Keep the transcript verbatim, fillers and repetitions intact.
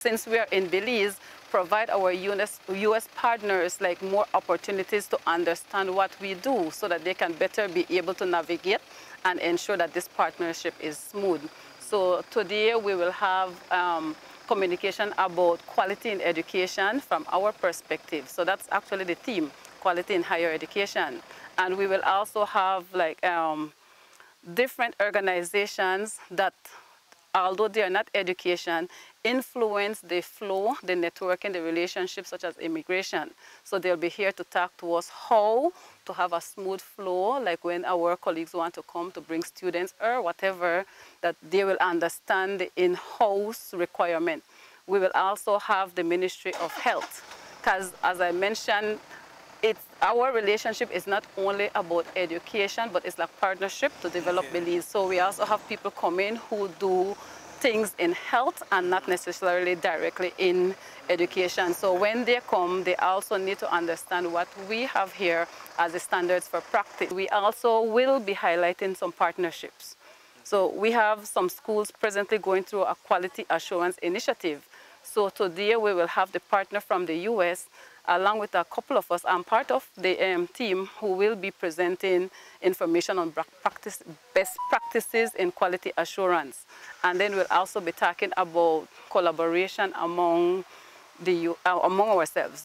since we are in Belize, provide our U S partners like more opportunities to understand what we do so that they can better be able to navigate and ensure that this partnership is smooth. So today we will have um, communication about quality in education from our perspective. So that's actually the theme, quality in higher education. And we will also have like um, different organizations that, although they are not education, influence the flow, the networking, the relationships such as immigration. So they'll be here to talk to us how to have a smooth flow, like when our colleagues want to come to bring students or whatever, that they will understand the in-house requirement. We will also have the Ministry of Health, because as I mentioned, it's, our relationship is not only about education, but it's like partnership to develop okay. Belize. So we also have people come in who do things in health and not necessarily directly in education. So when they come, they also need to understand what we have here as the standards for practice. We also will be highlighting some partnerships. So we have some schools presently going through a quality assurance initiative. So today we will have the partner from the U S along with a couple of us. I'm part of the um, team who will be presenting information on practice, best practices in quality assurance. And then we'll also be talking about collaboration among, the, uh, among ourselves.